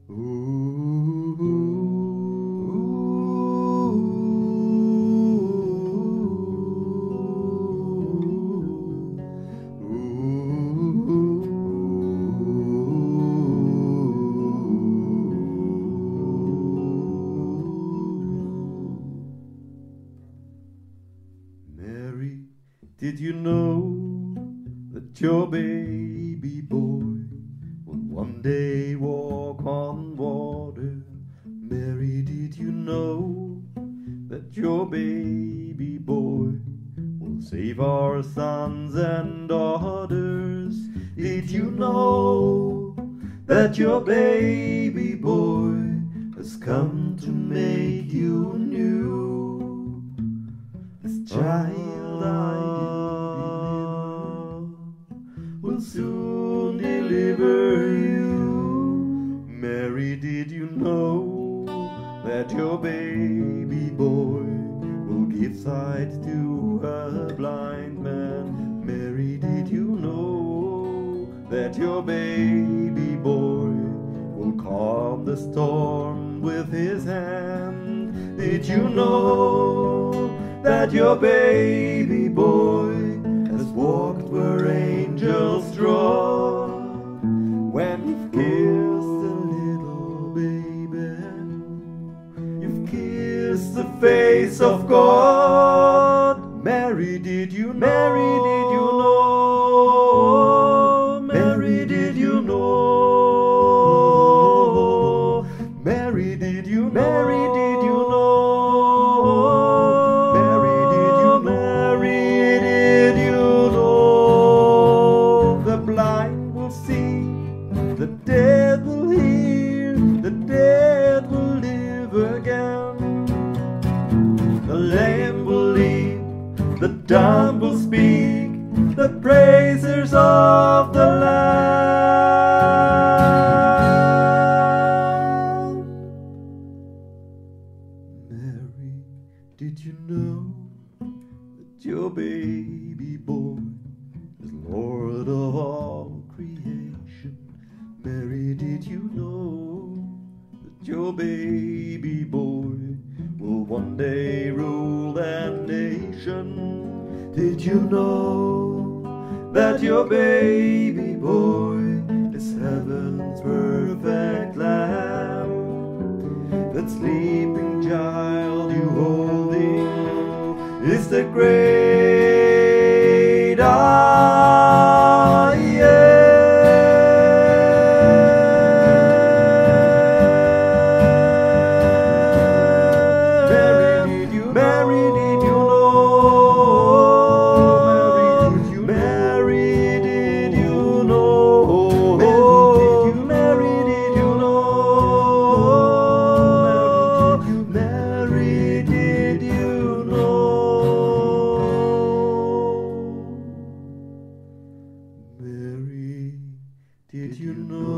Mary, did you know that your baby boy will one day walk on water? Mary, did you know that your baby boy will save our sons and daughters? Did you know that your baby boy has come to make you new? This child I deliver will soon deliver you. Mary, did you know that your baby boy will give sight to a blind man? Mary, did you know that your baby boy will calm the storm with his hand? Did you know that your baby boy has walked where angels trod? When you've kissed a little baby, you've kissed the face of God. Mary, did you know? Mary, did you know? Mary, did you know? Mary, did you know? Mary, did you know? The dead will hear, the dead will live again. The lame will leap, the dumb will speak, the praisers of the Lamb. Mary, did you know that your baby boy is Lord of all creation? Mary, did you know that your baby boy will one day rule the nation? Did you know that your baby boy is heaven's perfect lamb? That sleeping child you holding is the great I am. Did you know?